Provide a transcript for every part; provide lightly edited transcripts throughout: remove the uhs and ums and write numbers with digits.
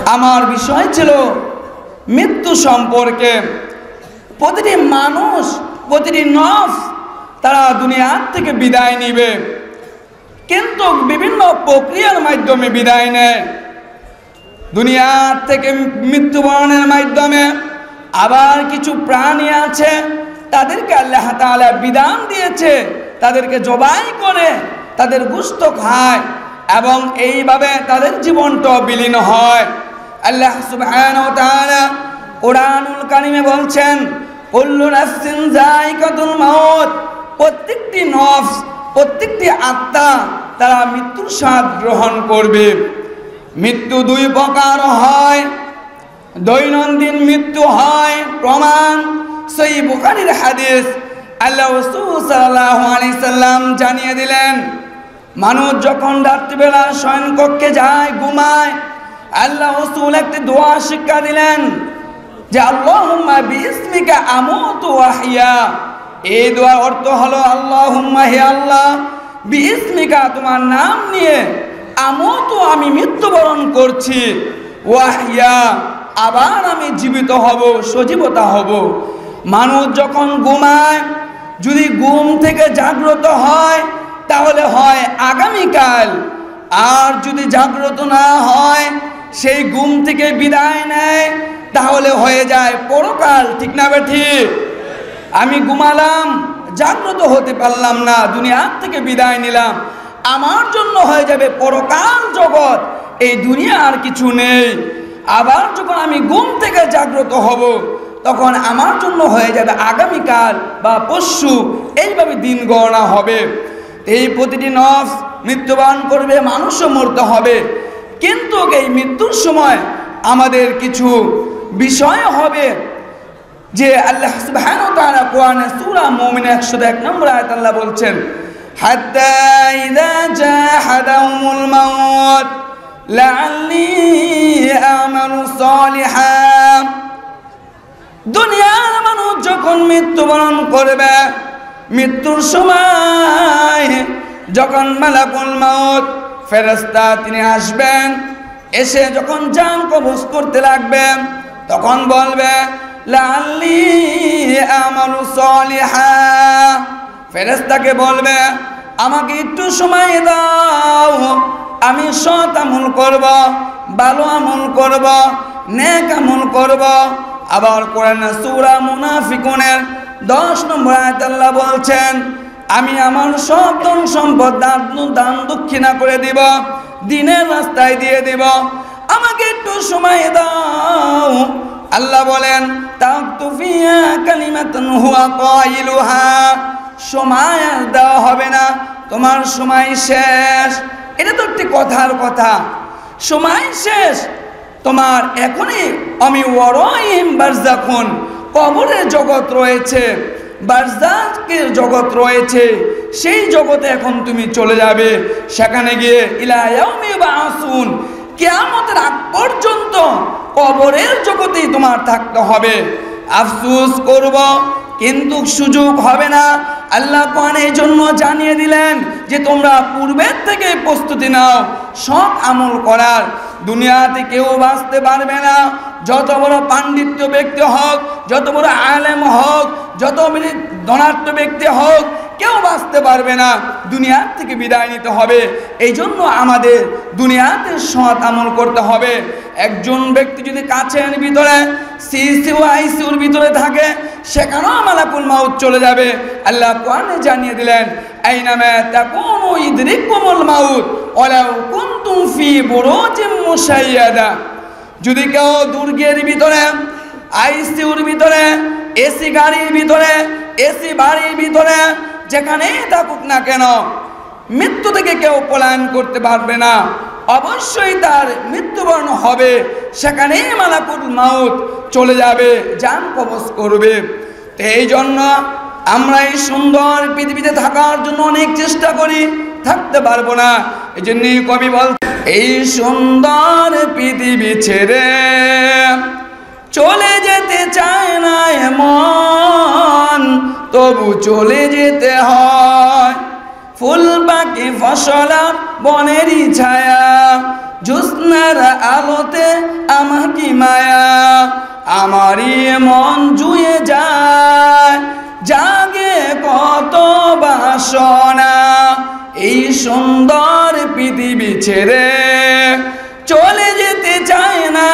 আমার বিষয় ছিল মৃত্যু সম্পর্কে। প্রতিটি মানুষ, প্রতিটি নফস তারা দুনিয়ার থেকে বিদায় নিবে, কিন্তু বিভিন্ন প্রক্রিয়ার মাধ্যমে বিদায় নেয়। দুনিয়ার থেকে মৃত্যুবরণের মাধ্যমে। আবার কিছু প্রাণী আছে, তাদেরকে আল্লাহ তাআলা বিধান দিয়েছে, তাদেরকে জবাই করে তাদের গোশত খায় এবং এইভাবে তাদের জীবনটা বিলীন হয়। আল্লাহ সুবহানাহু ওয়া তাআলা কোরআনুল কারীমে বলছেন, কুল্লু নাফসিন যায়িকাতুল মাউত, প্রত্যেকটি নফস, প্রত্যেকটি আত্মা তারা মৃত্যুর স্বাদ গ্রহণ করবে। মৃত্যু দুই প্রকার হয়, দৈনন্দিন মৃত্যু হয়, প্রমাণ সহিহ বুখারীর হাদিস। আল্লাহ রাসূল সাল্লাল্লাহু আলাইহি সাল্লাম জানিয়ে দিলেন, মানুষ যখন রাত্রিবেলা শয়নকক্ষে যায়, ঘুমায়, আল্লাহ রাসূল একটি দোয়া শিক্ষা দিলেন যে আল্লাহুম্মা বিইসমিকা আমুতু ওয়া আহইয়া। এই দোয়ার অর্থ হলো, আল্লাহুম্মা, হে আল্লাহ, বিইসমিকা, তোমার নাম নিয়ে, আমুতু, আমি মৃত্যুবরণ করছি, ওয়া আহইয়া, আবার আমি জীবিত হব, সজীবতা হব। মানুষ যখন ঘুমায়, যদি ঘুম থেকে জাগ্রত হয় তাহলে হয় আগামীকাল, আর যদি জাগ্রত না হয়, সেই ঘুম থেকে বিদায় নেয়, তাহলে হয়ে যায় পরকাল। ঠিক না ঠিক? আমি ঘুমালাম, জাগ্রত হতে পারলাম না, দুনিয়ার থেকে বিদায় নিলাম, আমার জন্য হয়ে যাবে পরকাল জগৎ, এই দুনিয়া আর কিছু নেই। আবার যখন আমি ঘুম থেকে জাগ্রত হব, তখন আমার জন্য হয়ে যাবে আগামীকাল বা পরশু, এইভাবে দিন গণনা হবে। এই প্রতিটি নফস মৃত্যুবরণ করবে, মানুষও মরতে হবে। কিন্তু এই মৃত্যুর সময় আমাদের কিছু বিষয় হবে, যে আল্লাহ সুবহানাহু ওয়া তাআলা কোরআনে সূরা মুমিন 101 নম্বর আয়াত আল্লাহ বলছেন, হাত্তা ইযা জাহাদাহুমুল মাউত লাআল্লি আমালু সালিহান। দুনিয়ার মানুষ যখন মৃত্যুবরণ করবে, মৃত্যুর সময় যখন মালাকুল মাউত, ফেরেশতা, তিনি আসবেন, এসে যখন জান কবজ করতে লাগবেন, তখন বলবে লাআল্লি আমালু সালিহান। ফেরেশতাকে বলবে, আমাকে একটু সময় দাও, আমি সৎ আমল করব, ভালো আমল করব, নেক আমল করব। আবার কোরআনে সূরা মুনাফিকুনের 10 নম্বর আয়াত আল্লাহ বলছেন, আমি আমার সব ধন সম্পদ দান দক্ষিণা করে দিব, দিনের রাস্তায় দিয়ে দিব, আমাকে একটু সময় দাও। আল্লাহ বলেন, তাকতুফিয়া কালিমাতুন হুয়া কাইলুহা, সময় আর দেওয়া হবে না, তোমার সময় শেষ। এটা তো একটি কথার কথা, সময় শেষ তোমার। এখনই আমি ওয়ারাইহিম বারযাখুন, কবরের জগৎ রয়েছে, বারযাকের জগৎ রয়েছে, সেই জগতে এখন তুমি চলে যাবে। সেখানে গিয়ে ইলা ইয়াউমি বাআসুন, কিয়ামতের আগ পর্যন্ত কবরের জগতেই তোমার থাকতে হবে। আফসোস করব, কিন্তু সুযোগ হবে না। আল্লাহ কোরআনে এই জন্য জানিয়ে দিলেন যে তোমরা পূর্বের থেকে প্রস্তুতি নাও সৎ আমল করার। দুনিয়াতে কেউ বাঁচতে পারবে না, যত বড় পাণ্ডিত্য ব্যক্তি হোক, যত বড় আলেম হোক, যত ধনাঢ্য ব্যক্তি হোক, কেউ বাঁচতে পারবে না, দুনিয়ার থেকে বিদায় নিতে হবে। এই জন্য আমাদের দুনিয়াতে সৎ আমল করতে হবে। একজন ব্যক্তি যদি কাছের ভিতরে সিসিউ আইসিউর ভিতরে থাকে, সেখানেও মালাকুল মাউত চলে যাবে। আল্লাহ কোরআনে জানিয়ে দিলেন, আইনামা তাকুনু ইদরিকুমুল মাউত ওয়ালাউ কুনতুম ফি বুরুজিম মুশাইয়াদা। যদি কেউ দুর্গের ভিতরে, আইসিউর ভিতরে, এসি গাড়ির ভিতরে, এসি বাড়ির ভিতরে, যেখানেই থাকুক না কেন, মৃত্যু থেকে কেউ পলায়ন করতে পারবে না, অবশ্যই তার মৃত্যুবরণ হবে। সেখানেই মালাকুল মাউত চলে যাবে, জান কবজ করবে। তো এই জন্য আমরা এই সুন্দর পৃথিবীতে থাকার জন্য অনেক চেষ্টা করি, থাকতে পারবো না। এই জন্যই কবি বল, এই সুন্দর পৃথিবী ছেড়ে চলে যেতে চায় না এমন, তবু চলে যেতে হয়। ফুল পাখি ফসল বনেরই ছায়া, জ্যোৎস্নার আলোতে আমাকে মায়া, আমারই মন জুয়ে যায়, জাগে কত বাসনা, এই সুন্দর পৃথিবী ছেড়ে চলে যেতে চায় না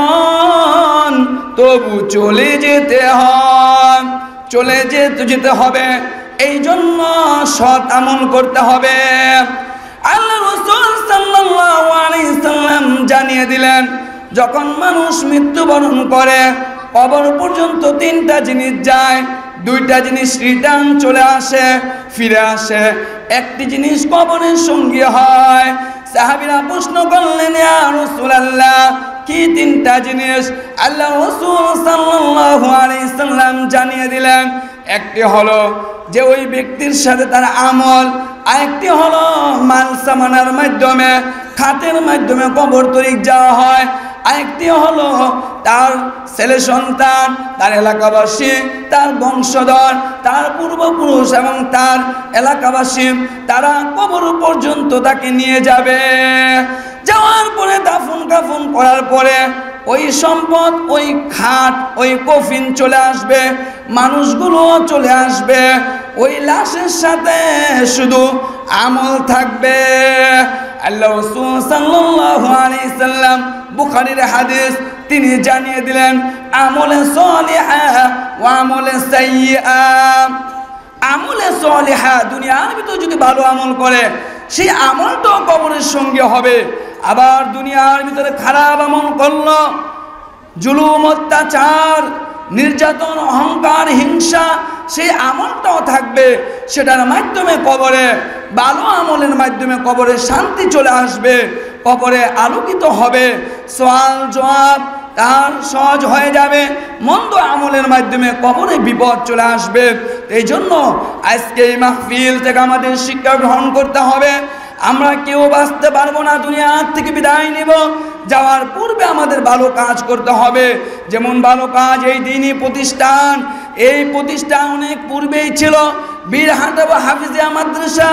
এমন, তবু চলে যেতে হয়, চলে যেতে হবে। এই জন্য সৎ আমল করতে হবে। আল্লাহ রাসূল সাল্লাল্লাহু আলাইহি সাল্লাম জানিয়ে দিলেন, যখন মানুষ মৃত্যুবরণ করে কবর পর্যন্ত তিনটা জিনিস যায়, দুইটা জিনিস রিটার্ন চলে আসে, ফিরে আসে, একটি জিনিস কবরের সঙ্গী হয়। সাহাবীরা প্রশ্ন করলেন, ইয়া রাসূলুল্লাহ, কি তিনটা জিনিস? আল্লাহ রাসূল সাল্লাল্লাহু আলাইহি সাল্লাম জানিয়ে দিলেন, একটি হলো যে ওই ব্যক্তির সাথে তার আমল, আরেকটি হলো মাল সামানার মাধ্যমে, খাতের মাধ্যমে কবর তরিক যাওয়া হয়, আরেকটি হলো তার ছেলে সন্তান, তার এলাকাবাসী, তার বংশধর, তার পূর্বপুরুষ এবং তার এলাকাবাসী, তারা কবর পর্যন্ত তাকে নিয়ে যাবে। যাওয়ার পরে দাফন কাফন করার পরে ওই সম্পদ, ওই খাট, ওই কফিন চলে আসবে, মানুষগুলো চলে আসবে, ওই লাশের সাথে শুধু আমল থাকবে। আল্লাহ রাসূল সাল্লাল্লাহু আলাইহি সাল্লাম বুখারীর হাদিস, তিনি জানিয়ে দিলেন, আমলে সালিহা ওয়া আমলে সাইয়্যা। আমলে সালিহা দুনিয়ার ভিতরে যদি ভালো আমল করে, সেই আমলটাও কবরের সঙ্গে হবে। আবার দুনিয়ার ভিতরে খারাপ আমল করলো, জুলুম, অত্যাচার, নির্যাতন, অহংকার, হিংসা, সেই আমলটাও থাকবে, সেটার মাধ্যমে কবরে, ভালো আমলের মাধ্যমে কবরে শান্তি চলে আসবে, কবরে আলোকিত হবে, সওয়াল জবাব তার সহজ হয়ে যাবে। মন্দ আমলের মাধ্যমে কবরে বিপদ চলে আসবে। এই জন্য আজকে এই মাহফিল থেকে আমাদের শিক্ষা গ্রহণ করতে হবে। আমরা কেউ বাঁচতে পারবো না, দুনিয়ার থেকে বিদায় নিব, যাওয়ার পূর্বে আমাদের ভালো কাজ করতে হবে। যেমন ভালো কাজ, এই দ্বীনি প্রতিষ্ঠান, এই প্রতিষ্ঠান অনেক পূর্বেই ছিল। বীরহাটা হাফিজিয়া মাদ্রাসা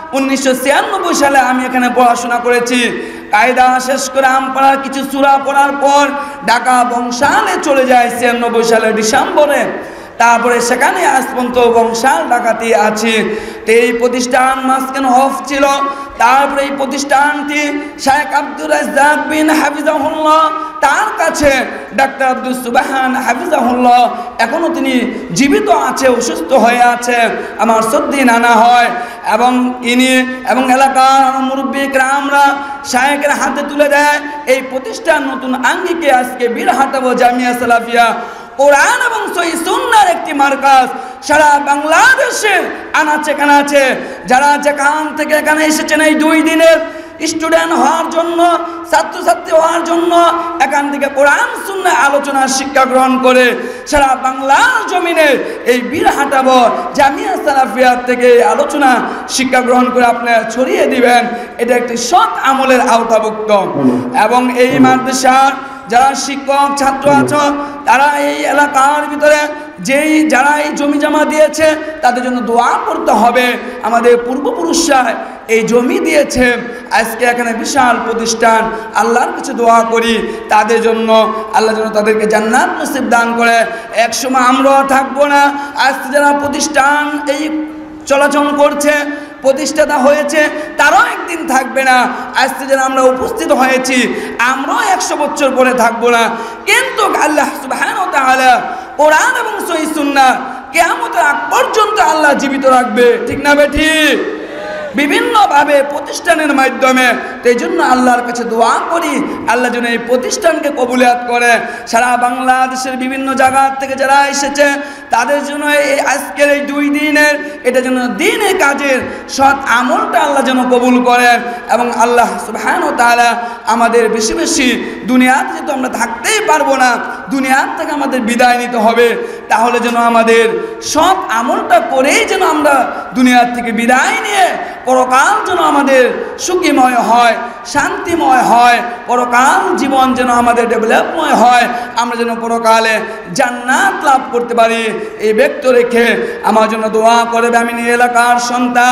1996 সালে আমি এখানে পড়াশোনা করেছি। কায়দা শেষ করে আমপাড়ার কিছু সূরা পড়ার পর ঢাকা বংশালে চলে যায় 96 সালের ডিসেম্বরে। তারপরে সেখানে আজ পর্যন্ত বংশাল ঢাকাতে আছি। তো এই প্রতিষ্ঠান মাঝখানে অফ ছিল। তারপরে এই প্রতিষ্ঠানটি শেখ আব্দুর রাজ্জাক বিন হাফিজাহুল্লাহ, তার কাছে ডাক্তার আব্দুল সুবহান হাফিজাহুল্লাহ, এখনো তিনি জীবিত আছে, অসুস্থ হয়ে আছে, আমার সর্দি নানা হয়, এবং ইনি এবং এলাকার মুরব্বী গ্রামরা শায়েকের হাতে তুলে দেয়। এই প্রতিষ্ঠান নতুন আঙ্গিকে আজকে বীরহাটা জামিয়া সালাফিয়া কোরআন এবং সহিহ সুন্নাহর একটি মার্কাজ সারা বাংলাদেশে আনাচে কানাচে, যারা যেখান থেকে এখানে এসেছেন এই 2 দিনের স্টুডেন্ট হওয়ার জন্য, ছাত্রছাত্রী হওয়ার জন্য, এখান থেকে কোরআন সুন্নাহ আলোচনা শিক্ষা গ্রহণ করে সারা বাংলার জমিনে এই বীরহাটা জামিয়া সালাফিয়া থেকে আলোচনা শিক্ষা গ্রহণ করে আপনারা ছড়িয়ে দিবেন, এটা একটি সৎ আমলের আওতাভুক্ত। এবং এই মাদ্রাসার যারা শিক্ষক ছাত্র আছো, তারা এই এলাকার ভিতরে যারা এই জমি জমা দিয়েছে, তাদের জন্য দোয়া করতে হবে। আমাদের পূর্বপুরুষরা এই জমি দিয়েছে, আজকে এখানে বিশাল প্রতিষ্ঠান, আল্লাহর কাছে দোয়া করি তাদের জন্য, আল্লাহ যেন তাদেরকে জান্নাত নসিব দান করে। একসময় আমরাও থাকবো না, আজকে যারা প্রতিষ্ঠান এই চলাচল করছে, প্রতিষ্ঠাতা হয়েছে, তারাও একদিন থাকবে না। আজকে যারা আমরা উপস্থিত হয়েছি, আমরাও 100 বছর পরে থাকবো না। কিন্তু আল্লাহ সুবহানাহু ওয়া তাআলা কোরআন এবং সহিহ সুন্নাহ কিয়ামতের আগ পর্যন্ত আল্লাহ জীবিত রাখবে, ঠিক না বেঠিক? বিভিন্নভাবে প্রতিষ্ঠানের মাধ্যমে। তো এই জন্য আল্লাহর কাছে দোয়া করি, আল্লাহ যেন এই প্রতিষ্ঠানকে কবুলিয়াত করে। সারা বাংলাদেশের বিভিন্ন জায়গা থেকে যারা এসেছে, তাদের জন্য এই আজকের এই 2 দিনের এটা যেন দ্বীনের কাজের সৎ আমলটা আল্লাহ যেন কবুল করেন। এবং আল্লাহ সুবহানাহু ওয়া তাআলা আমাদের বেশি বেশি, দুনিয়াতে যেহেতু আমরা থাকতেই পারবো না, দুনিয়ার থেকে আমাদের বিদায় নিতে হবে, তাহলে যেন আমাদের সৎ আমলটা করেই যেন আমরা দুনিয়ার থেকে বিদায় নিয়ে পরকাল যেন আমাদের সুখীময় হয়, শান্তিময় হয়, পরকাল জীবন যেন আমাদের ডেভেলপময় হয়, আমরা যেন পরকালে জান্নাত লাভ করতে পারি। এই ব্যক্ত রেখে আমার জন্য দোয়া করবে। আমি এই এলাকার সন্তান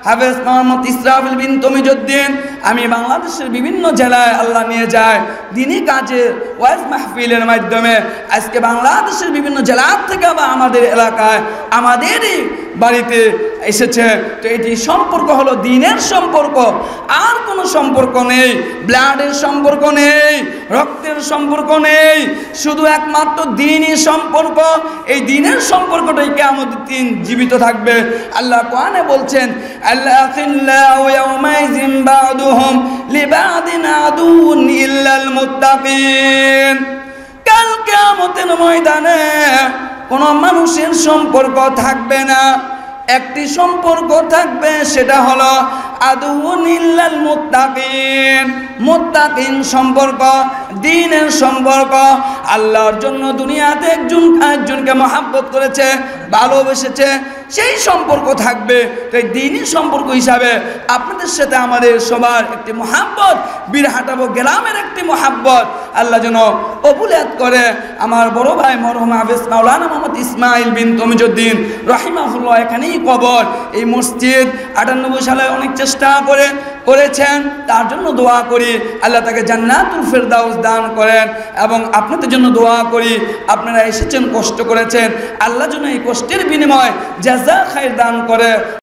হাফেজ মোহাম্মদ ইসরাফিল বিন তমিজউদ্দিন। আমি বাংলাদেশের বিভিন্ন জেলায় আল্লাহ নিয়ে যায় দিনী কাজে ওয়াজ মাহফিলের মাধ্যমে। আজকে বাংলাদেশের বিভিন্ন জেলা থেকে বা আমাদের এলাকায় আমাদেরই বাড়িতে এসেছে। তো এটি সম্পর্ক হলো দ্বীনের সম্পর্ক, আর কোনো সম্পর্ক নেই, ব্লাডের সম্পর্ক নেই, রক্তের সম্পর্ক নেই, শুধু একমাত্র দ্বীনই সম্পর্ক। এই দ্বীনের সম্পর্কটাই কিয়ামতের দিন জীবিত থাকবে। আল্লাহ কোরআনে বলছেন, আল্লাহিল্লাহু ইয়াওমাইযিন বা'দুহুম লিবা'দিন আদুউন ইল্লাল মুত্তাকিন। কাল কিয়ামতের ময়দানে কোনো মানুষের সম্পর্ক থাকবে না, একটি সম্পর্ক থাকবে, সেটা হলো আদুউন ইল্লাল মুত্তাকিন। মুত্তাকিন সম্পর্ক, দ্বীনের সম্পর্ক। আল্লাহর জন্য দুনিয়াতে একজনকে মহব্বত করেছে, ভালোবেসেছে, সেই সম্পর্ক থাকবে। তো এই দ্বীনি সম্পর্ক হিসাবে আপনাদের সাথে আমাদের সবার একটি মহব্বত, বীরহাটাবো গ্রামের একটি মহব্বত আল্লাহ যেন কবুলিয়াত করে। আমার বড় ভাই মরহুম হাফেজ মাওলানা মোহাম্মদ ইসমাইল বিন তমিজউদ্দিন রাহিমাহুল্লাহ এখানেই কবর। এই মসজিদ 98 সালে অনেক চেষ্টা করেছেন, তার জন্য দোয়া করি আল্লাহ তাকে জান্নাতুল ফেরদাউস দান করেন। এবং আপনাদের জন্য দোয়া করি, আপনারা এসেছেন, কষ্ট করেছেন, আল্লাহ যেন এই কষ্টের বিনিময় জাযা খায়র দান করে।